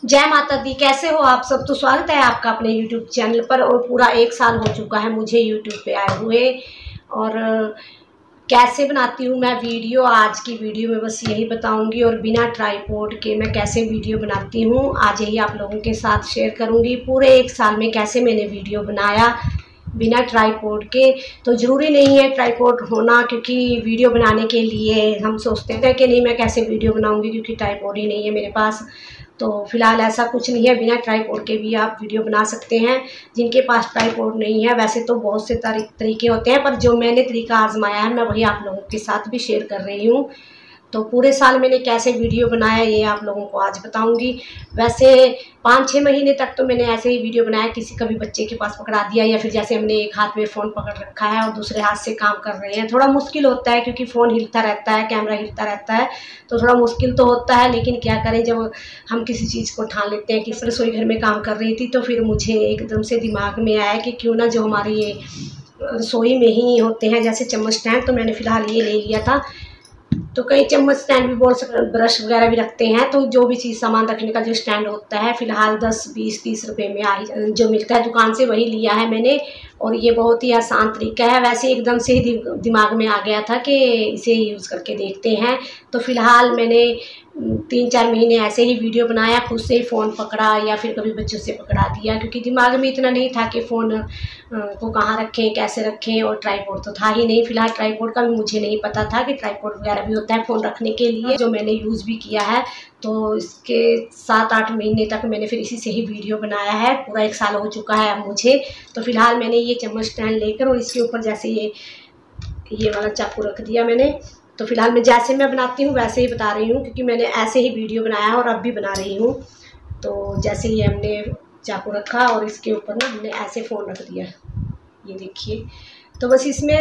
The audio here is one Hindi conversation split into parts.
जय माता दी। कैसे हो आप सब? तो स्वागत है आपका अपने YouTube चैनल पर। और पूरा 1 साल हो चुका है मुझे YouTube पे आए हुए। और कैसे बनाती हूँ मैं वीडियो, आज की वीडियो में बस यही बताऊंगी। और बिना ट्राइपॉड के मैं कैसे वीडियो बनाती हूँ आज यही आप लोगों के साथ शेयर करूँगी। पूरे 1 साल में कैसे मैंने वीडियो बनाया बिना ट्राइपॉड के। तो ज़रूरी नहीं है ट्राइपॉड होना, क्योंकि वीडियो बनाने के लिए हम सोचते हैं कि नहीं मैं कैसे वीडियो बनाऊंगी क्योंकि ट्राइपॉड ही नहीं है मेरे पास। तो फिलहाल ऐसा कुछ नहीं है, बिना ट्राइपॉड के भी आप वीडियो बना सकते हैं। जिनके पास ट्राइपॉड नहीं है, वैसे तो बहुत से तरीके होते हैं, पर जो मैंने तरीका आजमाया है मैं वही आप लोगों के साथ भी शेयर कर रही हूँ। तो पूरे साल मैंने कैसे वीडियो बनाया ये आप लोगों को आज बताऊंगी। वैसे 5-6 महीने तक तो मैंने ऐसे ही वीडियो बनाया, किसी कभी बच्चे के पास पकड़ा दिया, या फिर जैसे हमने एक हाथ में फ़ोन पकड़ रखा है और दूसरे हाथ से काम कर रहे हैं। थोड़ा मुश्किल होता है क्योंकि फ़ोन हिलता रहता है, कैमरा हिलता रहता है, तो थोड़ा मुश्किल तो होता है। लेकिन क्या करें, जब हम किसी चीज़ को ठान लेते हैं। किसी रसोई घर में काम कर रही थी तो फिर मुझे एकदम से दिमाग में आया कि क्यों ना जो हमारे ये रसोई में ही होते हैं जैसे चम्मच स्टैंड, तो मैंने फ़िलहाल ये ले लिया था। तो कई चम्मच स्टैंड भी बोल सकते, ब्रश वगैरह भी रखते हैं। तो जो भी चीज़ सामान रखने का जो स्टैंड होता है, फ़िलहाल 10, 20, 30 रुपए में जो मिलता है दुकान से, वही लिया है मैंने। और ये बहुत ही आसान तरीका है। वैसे एकदम से ही दिमाग में आ गया था कि इसे यूज़ करके देखते हैं। तो फ़िलहाल मैंने 3-4 महीने ऐसे ही वीडियो बनाया, खुद से ही फ़ोन पकड़ा या फिर कभी बच्चों से पकड़ा दिया, क्योंकि दिमाग में इतना नहीं था कि फ़ोन को कहाँ रखें, कैसे रखें। और ट्राइपॉड तो था ही नहीं। फ़िलहाल ट्राइपॉड का भी मुझे नहीं पता था कि ट्राइपॉड वगैरह भी होता है फ़ोन रखने के लिए, जो मैंने यूज़ भी किया है। तो इसके 7-8 महीने तक मैंने फिर इसी से ही वीडियो बनाया है। पूरा 1 साल हो चुका है अब मुझे। तो फ़िलहाल मैंने ये चम्मच स्टैंड लेकर और इसके ऊपर जैसे ये वाला चाकू रख दिया मैंने। तो फ़िलहाल मैं जैसे मैं बनाती हूँ वैसे ही बता रही हूँ, क्योंकि मैंने ऐसे ही वीडियो बनाया है और अब भी बना रही हूँ। तो जैसे ये हमने चाकू रखा और इसके ऊपर ना हमने ऐसे फ़ोन रख दिया, ये देखिए। तो बस इसमें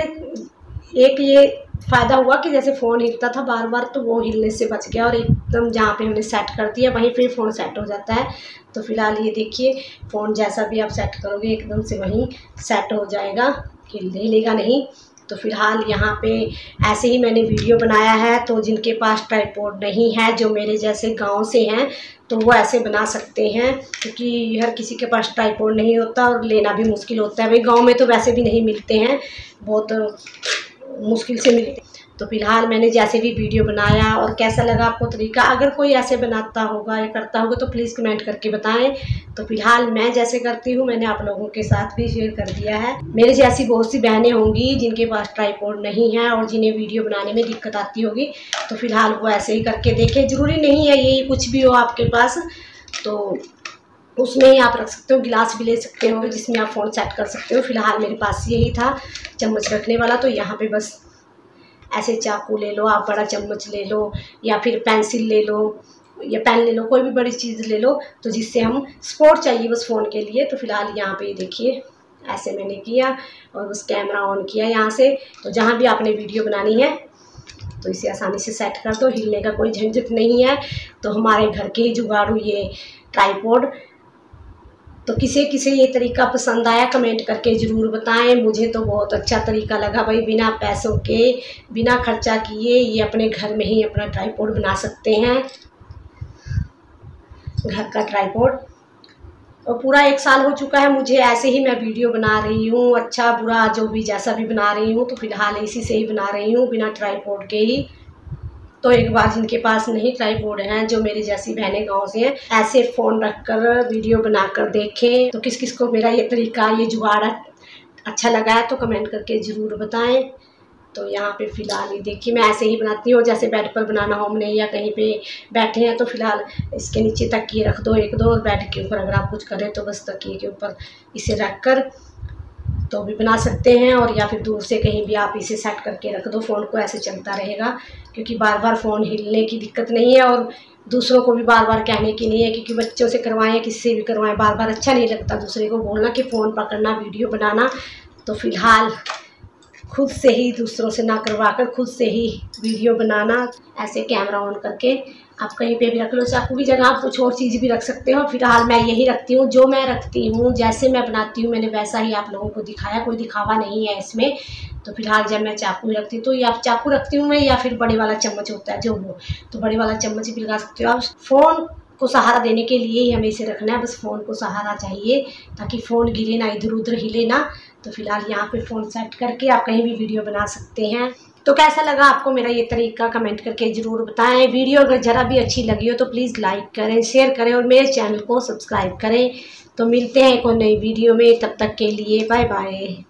एक ये फ़ायदा हुआ कि जैसे फ़ोन हिलता था बार बार, तो वो हिलने से बच गया। और एकदम जहाँ पे हमने सेट कर दिया वहीं पे फ़ोन सेट हो जाता है। तो फ़िलहाल ये देखिए, फ़ोन जैसा भी आप सेट करोगे एकदम से वहीं सेट हो जाएगा, हिलेगा नहीं। तो फ़िलहाल यहाँ पे ऐसे ही मैंने वीडियो बनाया है। तो जिनके पास ट्राइपॉड नहीं है, जो मेरे जैसे गांव से हैं, तो वो ऐसे बना सकते हैं, क्योंकि हर किसी के पास ट्राइपॉड नहीं होता और लेना भी मुश्किल होता है। भाई गांव में तो वैसे भी नहीं मिलते हैं, बहुत मुश्किल से मिलते हैं। तो फ़िलहाल मैंने जैसे भी वीडियो बनाया, और कैसा लगा आपको तरीका, अगर कोई ऐसे बनाता होगा या करता होगा तो प्लीज़ कमेंट करके बताएं। तो फ़िलहाल मैं जैसे करती हूँ मैंने आप लोगों के साथ भी शेयर कर दिया है। मेरे जैसी बहुत सी बहनें होंगी जिनके पास ट्राइपॉड नहीं है और जिन्हें वीडियो बनाने में दिक्कत आती होगी। तो फ़िलहाल वो ऐसे ही करके देखें। ज़रूरी नहीं है यही कुछ भी हो आपके पास, तो उसमें ही आप रख सकते हो। गिलास भी ले सकते हो जिसमें आप फ़ोन सेट कर सकते हो। फ़िलहाल मेरे पास यही था चम्मच रखने वाला। तो यहाँ पे बस ऐसे चाकू ले लो, आप बड़ा चम्मच ले लो, या फिर पेंसिल ले लो या पेन ले लो, कोई भी बड़ी चीज़ ले लो, तो जिससे हम सपोर्ट चाहिए बस फ़ोन के लिए। तो फ़िलहाल यहाँ पे देखिए ऐसे मैंने किया और बस कैमरा ऑन किया यहाँ से। तो जहाँ भी आपने वीडियो बनानी है तो इसे आसानी से सेट कर दो, हिलने का कोई झंझट नहीं है। तो हमारे घर के ही जुगाड़ू ये ट्राइपॉड। तो किसे ये तरीका पसंद आया कमेंट करके ज़रूर बताएं। मुझे तो बहुत अच्छा तरीका लगा भाई, बिना पैसों के, बिना खर्चा किए ये अपने घर में ही अपना ट्राइपॉड बना सकते हैं, घर का ट्राइपॉड। और पूरा 1 साल हो चुका है मुझे ऐसे ही मैं वीडियो बना रही हूँ, अच्छा बुरा जो भी जैसा भी बना रही हूँ। तो फ़िलहाल इसी से ही बना रही हूँ बिना ट्राइपॉड के ही। तो एक बार जिनके पास नहीं ट्राइपॉड हैं, जो मेरी जैसी बहनें गांव से हैं, ऐसे फ़ोन रखकर वीडियो बनाकर देखें। तो किस किस को मेरा ये तरीका, ये जुगाड़ अच्छा लगा है तो कमेंट करके ज़रूर बताएं। तो यहाँ पे फ़िलहाल ये देखिए मैं ऐसे ही बनाती हूँ, जैसे बेड पर बनाना हो हमने या कहीं पे बैठे हैं तो फ़िलहाल इसके नीचे तकिए रख दो 1-2, और बेड के ऊपर अगर आप कुछ करें तो बस तकिए के ऊपर इसे रख कर तो भी बना सकते हैं। और या फिर दूर से कहीं भी आप इसे सेट करके रख दो, फ़ोन को ऐसे चलता रहेगा, क्योंकि बार बार फ़ोन हिलने की दिक्कत नहीं है और दूसरों को भी बार बार कहने की नहीं है, क्योंकि बच्चों से करवाएं या किससे भी करवाएं, बार बार अच्छा नहीं लगता दूसरे को बोलना कि फ़ोन पकड़ना वीडियो बनाना। तो फ़िलहाल खुद से ही दूसरों से ना करवा कर खुद से ही वीडियो बनाना, ऐसे कैमरा ऑन करके आप कहीं पे भी रख लो। चाकू की जगह आप कुछ और चीज़ भी रख सकते हो। फ़िलहाल मैं यही रखती हूँ, जो मैं रखती हूँ जैसे मैं बनाती हूँ मैंने वैसा ही आप लोगों को दिखाया, कोई दिखावा नहीं है इसमें। तो फ़िलहाल जब मैं चाकू रखती हूँ तो या चाकू रखती हूँ मैं, या फिर बड़े वाला चम्मच होता है जो हो, तो बड़े वाला चम्मच भी लगा सकते हो आप। फ़ोन को सहारा देने के लिए ही हमें इसे रखना है, बस फ़ोन को सहारा चाहिए ताकि फ़ोन गिरे ना, इधर उधर हिले ना। तो फिलहाल यहाँ पे फ़ोन सेट करके आप कहीं भी वीडियो बना सकते हैं। तो कैसा लगा आपको मेरा ये तरीका, कमेंट करके ज़रूर बताएं। वीडियो अगर ज़रा भी अच्छी लगी हो तो प्लीज़ लाइक करें, शेयर करें और मेरे चैनल को सब्सक्राइब करें। तो मिलते हैं एक और नई वीडियो में, तब तक के लिए बाय बाय।